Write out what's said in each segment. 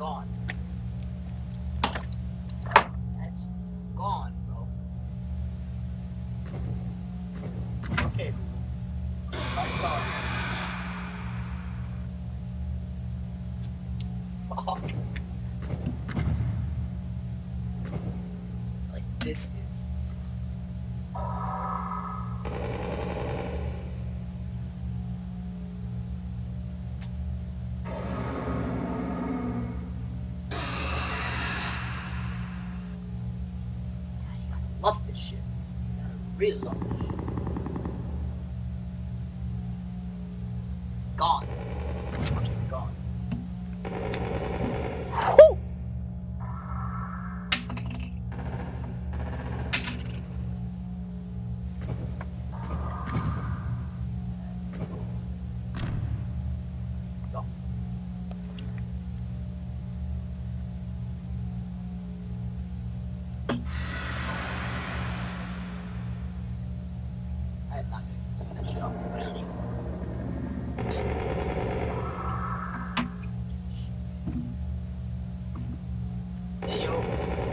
gone. That shit's gone, bro. Okay. Lights on. Fuck. Like, this is... love this shit. I really love this shit. Gone. Fucking gone. Whew! Go. I'm not gonna consume that shit off the ground. Hey yo.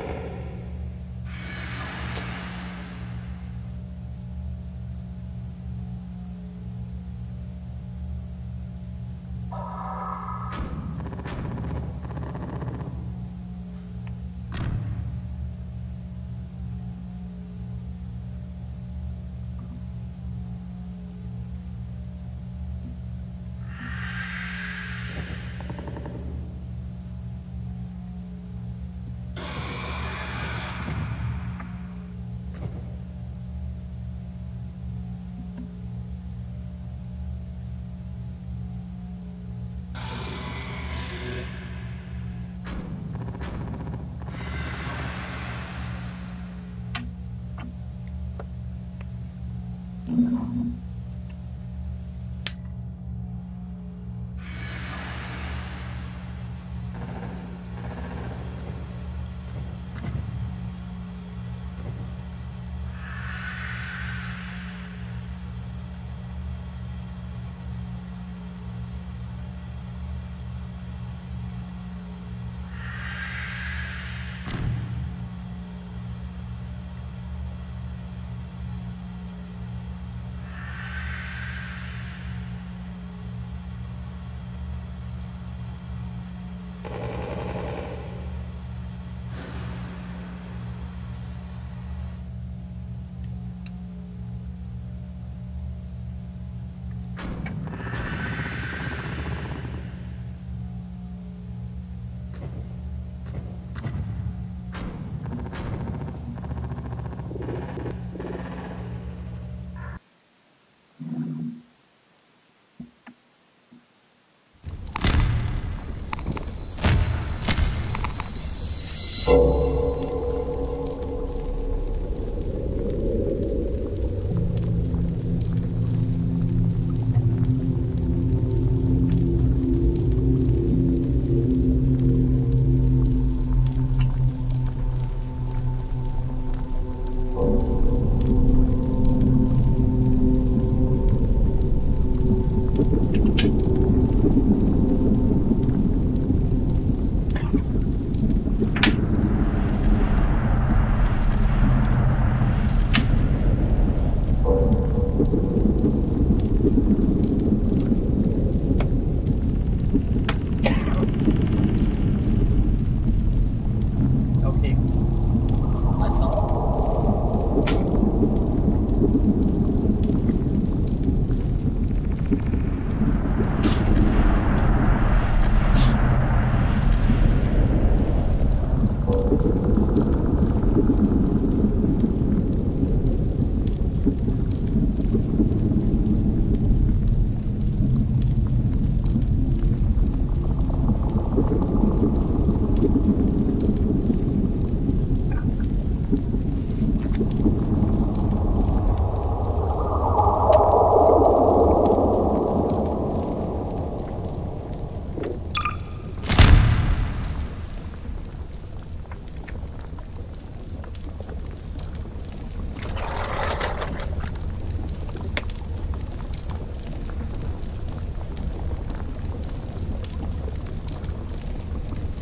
Okay. Lights on.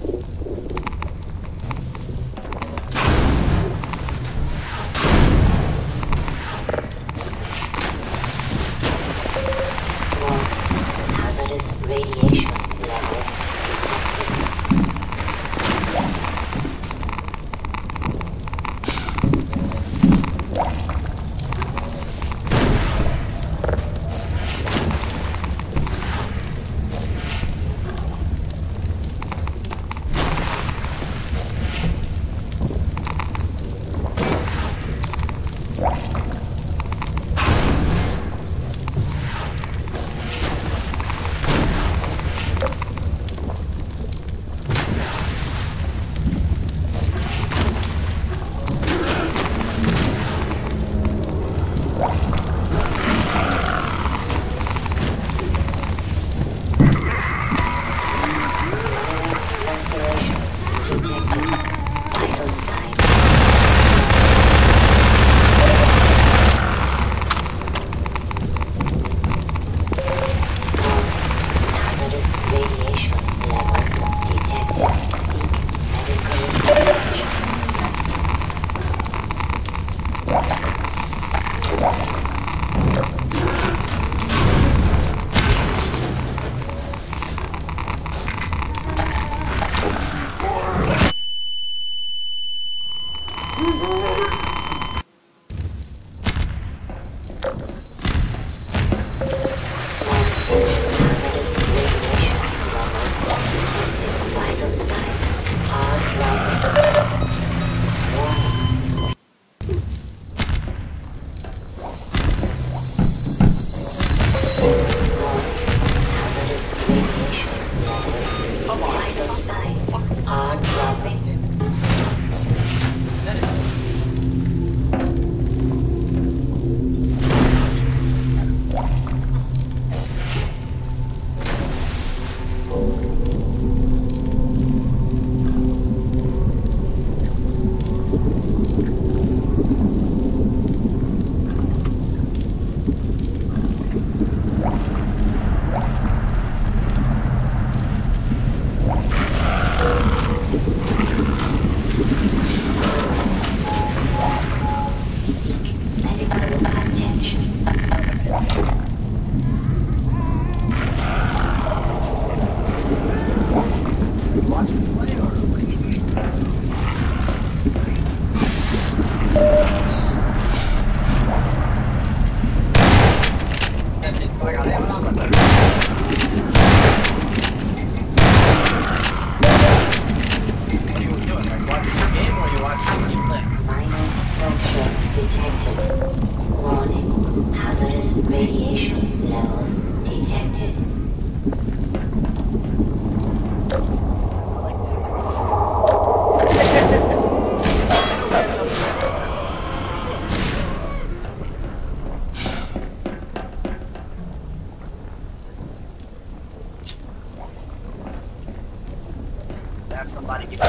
Have somebody give me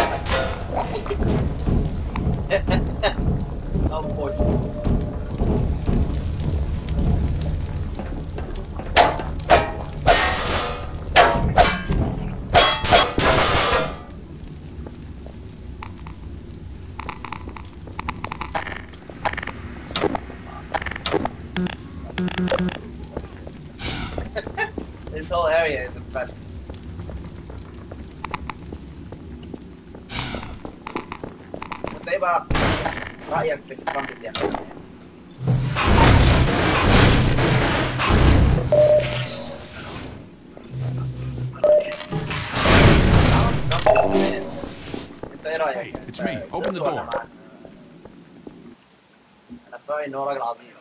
unfortunate. This whole area is infested. Ba rakyat في الكامب اللي Hey, it's me. Open the door. أنا فاهم إنه راجل عظيم.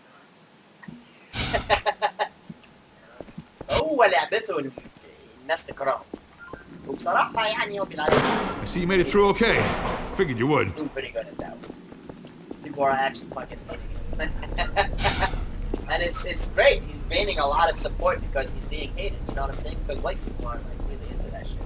هو لعبته الناس تكرهه. وبصراحة يعني هو بيلعب. I see you made it through okay. Figured you would. Doing pretty good at that. People are actually fucking hating him. And it's great. He's gaining a lot of support because he's being hated. You know what I'm saying? Because white people aren't like really into that shit.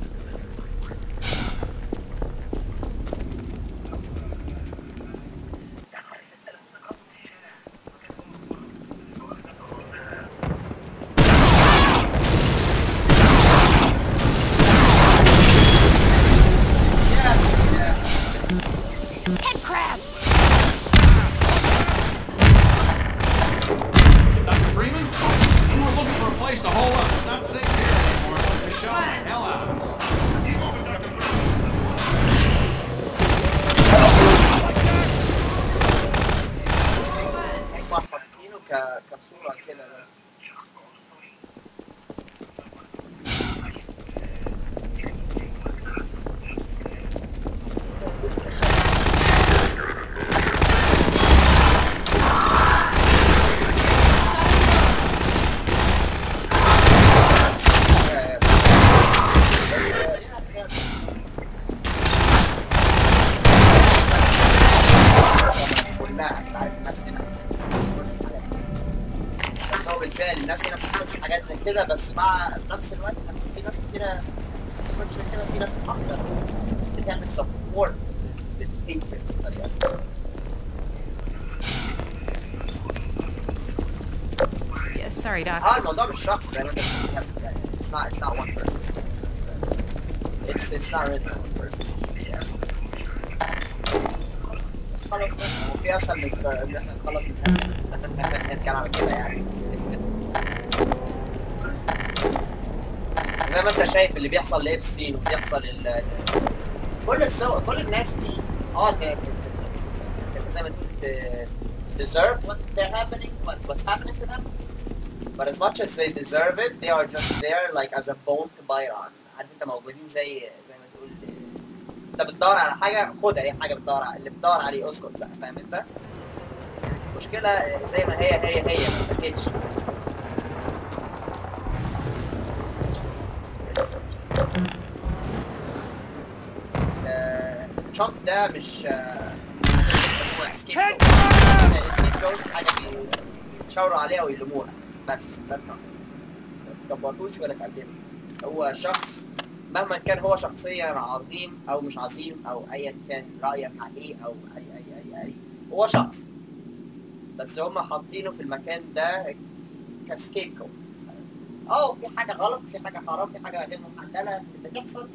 كده، بس مع في نفس الوقت في ناس كتيرة سويتش كده، في ناس اكتر بتعمل سبورت للهيتر بطريقة. Yes, sorry, Doc. الموضوع مش شخص زي ما انت بتحس يعني. It's not one person. It's not really one person. خلاص هو في اسهل من ان احنا نخلص من الناس كان على كده يعني. زي ما انت شايف اللي بيحصل لإبستين وبيحصل كل الناس دي زي ما تقول deserve what they're happening, what's happening to them. But as much as they deserve it, they are just there like as a bone to bite on. عارف انت موجودين زي ما تقول انت بتدور على حاجه خدها، اي حاجه بتدور على اللي بتدور عليه اسكت بقى، فاهم انت؟ المشكله زي ما هي ما بتكتش. ترامب ده مش هو سكيب كود، حاجه بيشاوروا عليها ويلموها بس. ده ترامب ما تكبرتوش ولا تقللوا. هو شخص مهما كان هو شخصيا عظيم او مش عظيم او ايا كان رايك عليه او اي هو شخص، بس هم حاطينه في المكان ده كسكيب كود. في حاجه غلط، في حاجه حرام، في حاجه غير محلله بتحصل،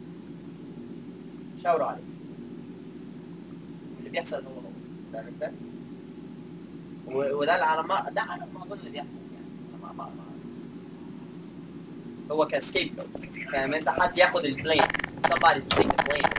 شاوروا عليه. اللي بيحصل هو فاهم انت؟ وده على ما اظن اللي بيحصل يعني. ما هو كسكيب كود، فاهم انت؟ حد ياخد البليم، somebody to take the blame.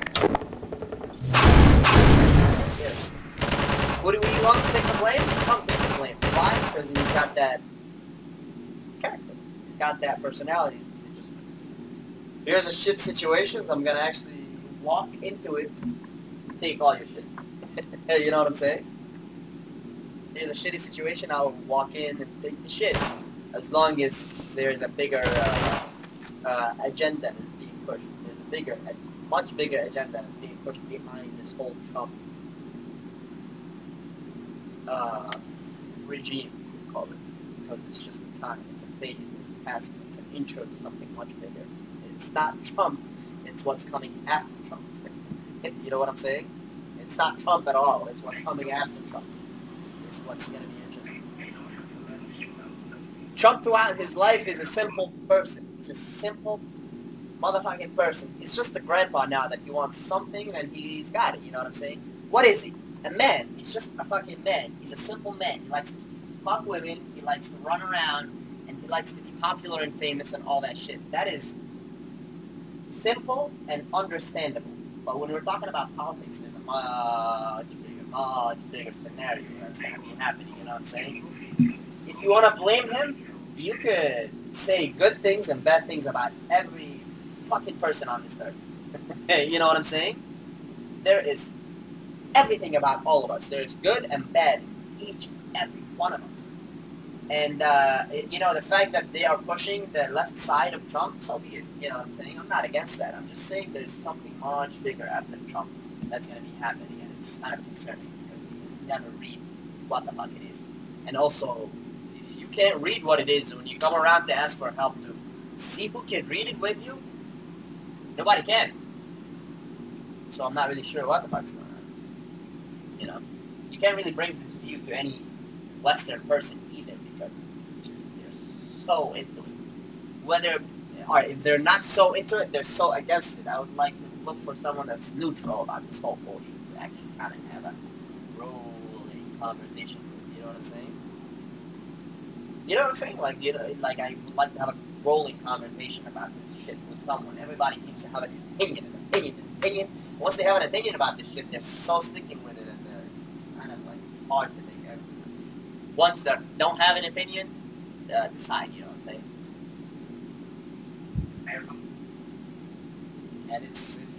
Would you want to take the blame? Come take the blame. Why? Because he's got that character. He's got that personality. Here's a shit situation, so I'm gonna actually walk into it, take all your shit. You know what I'm saying? Here's a shitty situation, I'll walk in and take the shit. As long as there's a bigger agenda that's being pushed. There's a much bigger agenda that's being pushed behind this whole Trump regime, we call it. Because it's just a time, it's a phase, it's a past, it's an intro to something much bigger. It's not Trump, it's what's coming after Trump. You know what I'm saying? It's not Trump at all, it's what's coming after Trump. It's what's going to be interesting. Trump throughout his life is a simple person. He's a simple motherfucking person. He's just a grandpa now that he wants something and he's got it, you know what I'm saying? What is he? A man. He's just a fucking man. He's a simple man. He likes to fuck women, he likes to run around, and he likes to be popular and famous and all that shit. That is simple and understandable. But when we're talking about politics, there's a much bigger scenario that's going to be happening, you know what I'm saying? If you want to blame him, you could say good things and bad things about every fucking person on this earth. You know what I'm saying? There is everything about all of us. There's good and bad in each and every one of us. And, you know, the fact that they are pushing the left side of Trump, so be it. You know what I'm saying? I'm not against that. I'm just saying there's something much bigger after Trump that's going to be happening, and it's kind of concerning because you never read what the fuck it is. And also, if you can't read what it is when you come around to ask for help to see who can read it with you, nobody can. So I'm not really sure what the fuck's going on. You know? You can't really bring this view to any Western person either because it's just, they're so into it. If they're not so into it, they're so against it. I would like to look for someone that's neutral about this whole bullshit to actually kind of have a rolling conversation with, you know what I'm saying? You know what I'm saying? Like I would like to have a rolling conversation about this shit with someone. Everybody seems to have an opinion. Once they have an opinion about this shit, they're so sticking with it, and it's kind of like hard to think of. Ones that don't have an opinion, decide, you know what I'm saying? And it's